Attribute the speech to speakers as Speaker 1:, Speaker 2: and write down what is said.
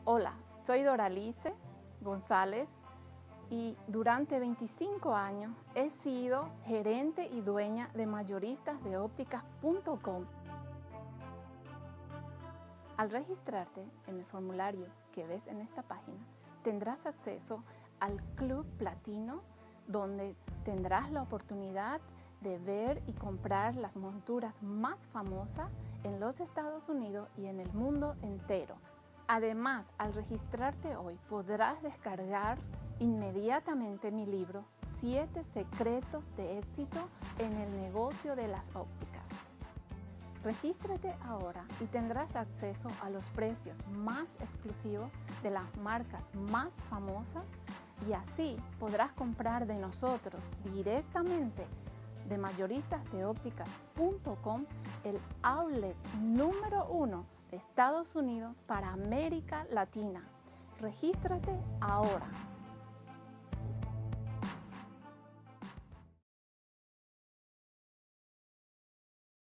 Speaker 1: Hola, soy Doralice González y durante 25 años he sido gerente y dueña de mayoristasdeopticas.com. Al registrarte en el formulario que ves en esta página, tendrás acceso al Club Platino, donde tendrás la oportunidad de ver y comprar las monturas más famosas en los Estados Unidos y en el mundo entero. Además, al registrarte hoy podrás descargar inmediatamente mi libro 7 secretos de éxito en el negocio de las ópticas. Regístrate ahora y tendrás acceso a los precios más exclusivos de las marcas más famosas y así podrás comprar de nosotros directamente de mayoristasdeopticas.com, el outlet número 1 de Estados Unidos para América Latina. Regístrate ahora.